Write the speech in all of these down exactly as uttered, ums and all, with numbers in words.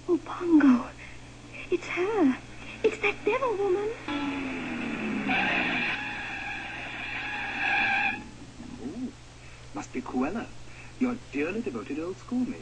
Oh, Pongo. It's her. It's that devil woman. Oh, must be Cruela, your dearly devoted old schoolmate.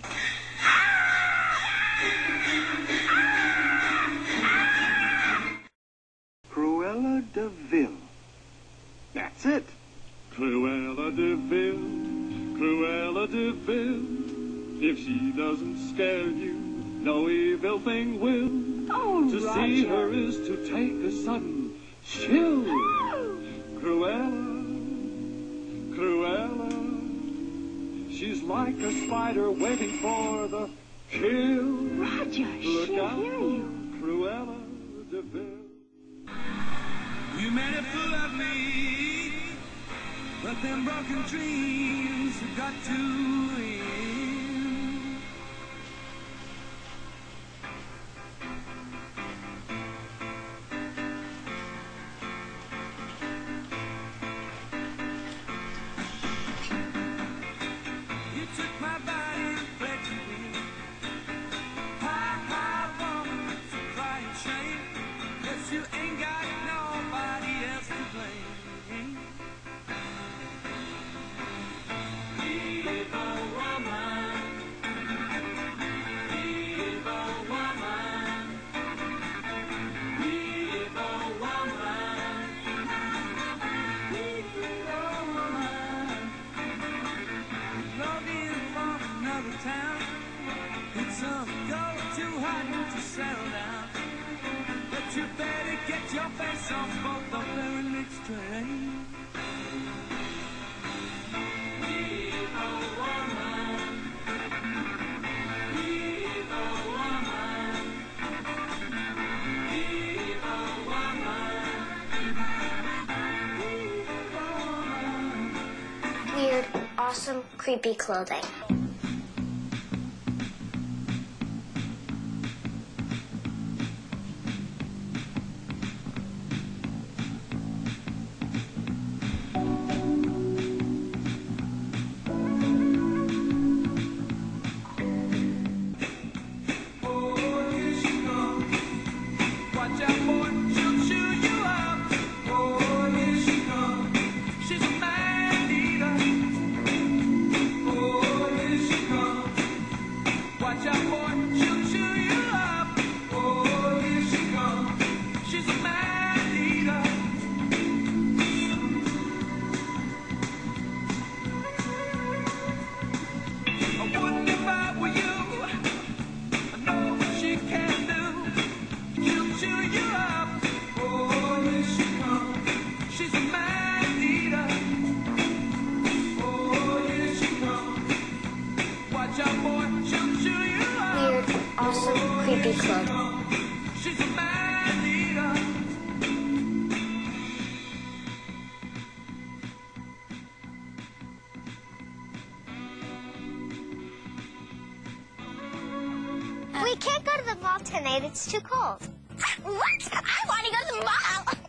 Cruella de Vil. That's it. Cruella de Vil, Cruella de Vil. If she doesn't scare you, no evil thing will. Oh, To Roger. see her is to take a sudden chill. Oh. Cruella, Cruella. She's like a spider waiting for the kill. Roger, Look she'll out hear for you. Cruella de Vil. You made a fool of me, but them broken dreams have got to end. You took my body and fled you with. Hi, hi, woman, it's a crying shame. Guess you ain't got nobody else to blame. Evil woman, evil woman, evil woman, evil woman. Love you from another town. It's some go too hot to settle down. But you better get your face off both the very next train. Evil woman, evil woman, evil woman, evil woman. Weird, awesome, creepy clothing. Watch out, boy, she'll chew you up. Oh, here she comes. She's a man-eater. Oh, here she comes. Watch out, boy, she'll chew you up. Oh, here she comes. She's a man-eater. I wouldn't if I were you. I know what she can do. She'll chew you up. Oh, here she comes. She's a man-eater. Oh, here she comes. Watch out, boy, she'll chew you up. Weird, awesome, creepy clothing. She's a man-eater. We can't go to the mall tonight. It's too cold. What? I want to go to the mall.